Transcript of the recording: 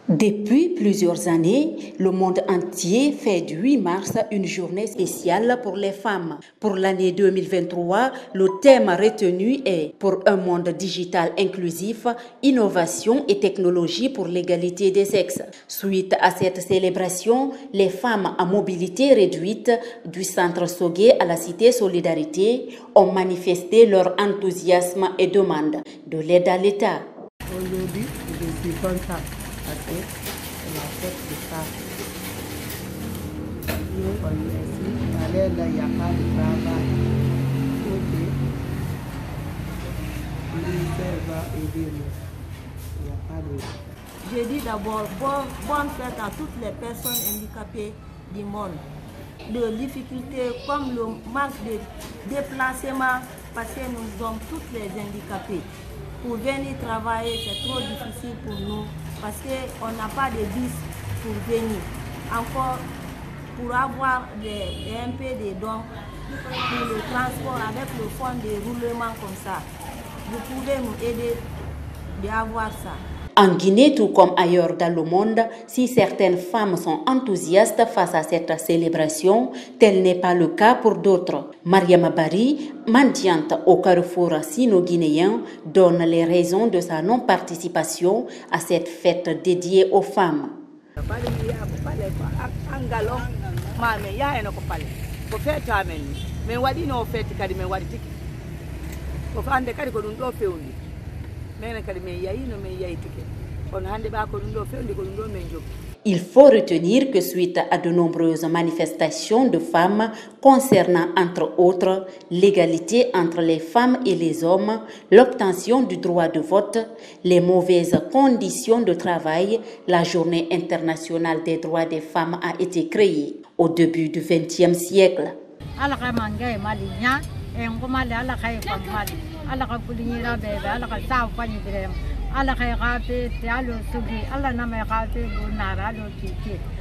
Depuis plusieurs années, le monde entier fait du 8 mars une journée spéciale pour les femmes. Pour l'année 2023, le thème retenu est « Pour un monde digital inclusif, innovation et technologie pour l'égalité des sexes ». Suite à cette célébration, les femmes à mobilité réduite du centre Sogué à la cité Solidarité ont manifesté leur enthousiasme et demandent de l'aide à l'État. Aujourd'hui, je suis contente. Parce que c'est la fête de ça. Nous, on est ici, là, il n'y a pas de travail. Ok. Le ministère va aider nous. Il n'y a pas de... Je dis d'abord bonne fête à toutes les personnes handicapées du monde. Les difficultés comme le manque de déplacement, parce que nous sommes tous les handicapés. Pour venir travailler, c'est trop difficile pour nous parce qu'on n'a pas de bus pour venir. Encore, pour avoir un peu de dons pour le transport avec le fonds de roulement comme ça, vous pouvez nous aider d'avoir ça. En Guinée, tout comme ailleurs dans le monde, si certaines femmes sont enthousiastes face à cette célébration, tel n'est pas le cas pour d'autres. Mariama Bari, mendiante au carrefour sino-guinéen, donne les raisons de sa non-participation à cette fête dédiée aux femmes. Il faut retenir que suite à de nombreuses manifestations de femmes concernant entre autres l'égalité entre les femmes et les hommes, l'obtention du droit de vote, les mauvaises conditions de travail, la Journée internationale des droits des femmes a été créée au début du XXe siècle. Allah kay gafe te alo sugi Allah na mai gafe go nara lo kike